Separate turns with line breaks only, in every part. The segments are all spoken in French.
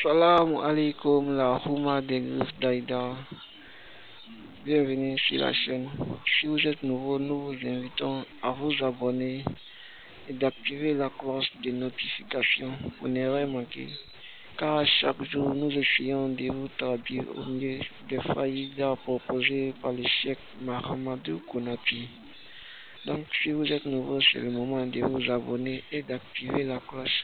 Assalamu alaikum, la Houma des griffes d'Aïda. Bienvenue sur la chaîne. Si vous êtes nouveau, nous vous invitons à vous abonner et d'activer la cloche de notification pour ne rien manquer. Car chaque jour, nous essayons de vous traduire au mieux des faïdas proposées par le cheikh Mahamadou Konaté. Donc, si vous êtes nouveau, c'est le moment de vous abonner et d'activer la cloche.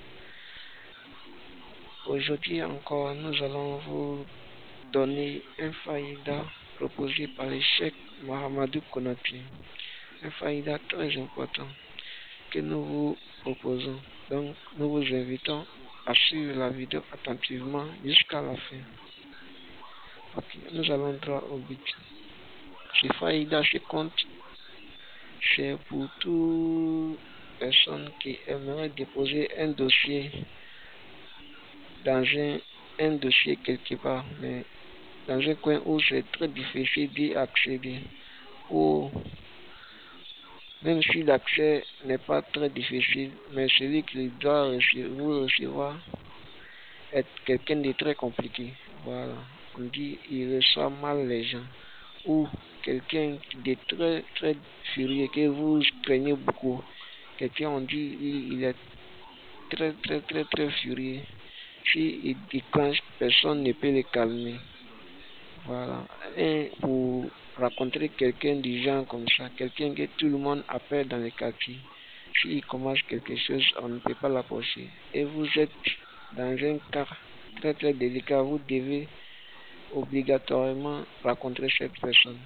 Aujourd'hui encore, nous allons vous donner un faïda proposé par le cheikh Mahamadou Konaté. Un faïda très important que nous vous proposons. Donc, nous vous invitons à suivre la vidéo attentivement jusqu'à la fin. Ok, nous allons droit au but. Ce faïda se compte, c'est pour toute personne qui aimerait déposer un dossier dans un dossier quelque part, mais dans un coin où c'est très difficile d'y accéder, ou même si l'accès n'est pas très difficile, mais celui qui doit vous recevoir est quelqu'un de très compliqué. Voilà, on dit il reçoit mal les gens, ou quelqu'un de très furieux que vous craignez beaucoup. Quelqu'un, on dit il est très furieux. Si il déclenche, personne ne peut le calmer. Voilà. Et pour rencontrer quelqu'un du genre comme ça, quelqu'un que tout le monde appelle dans le quartier, s'il commence quelque chose, on ne peut pas l'approcher. Et vous êtes dans un cas très délicat, vous devez obligatoirement rencontrer cette personne.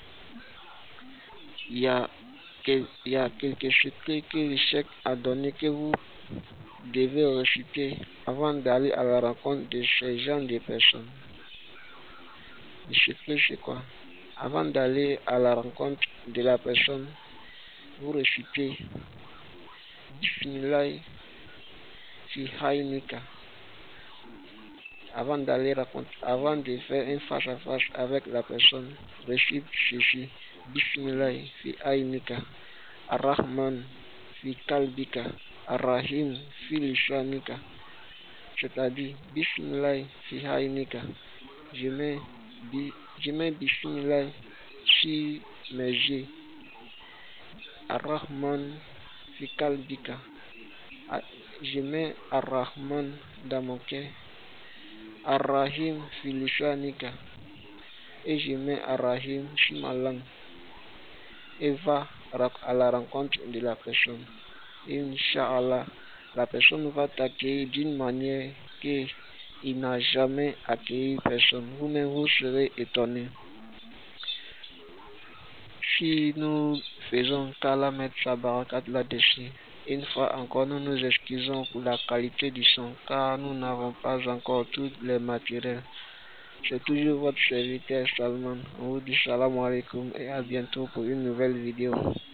Il y a quelques secrets que le cheikh a donné que vous devez réciter avant d'aller à la rencontre de ces gens de personnes. Le secret, c'est quoi? Avant d'aller à la rencontre de la personne, vous récitez Bismillah fi haynika. Avant de faire un face à face avec la personne, récite ceci: Bismillah fi haynika, Ar-Rahman fi kalbika, Ar-Rahim fi lisanika. C'est-à-dire, Bismillah fi haynika. Je mets Bismillah sur mes yeux. Ar-Rahman fi kalbika. Je mets Ar-Rahman dans mon cœur. Ar-Rahim fi lisanika. Et je mets Ar-Rahim sur ma langue. Et va à la rencontre de la personne. Et Inch'Allah, la personne va t'accueillir d'une manière que il n'a jamais accueilli personne. Vous-même, vous serez étonné. Si nous faisons qu'Allah mettre sa barakat là-dessus, une fois encore, nous nous excusons pour la qualité du son, car nous n'avons pas encore tous les matériels. C'est toujours votre serviteur Salman. On vous dit salam alaikum et à bientôt pour une nouvelle vidéo.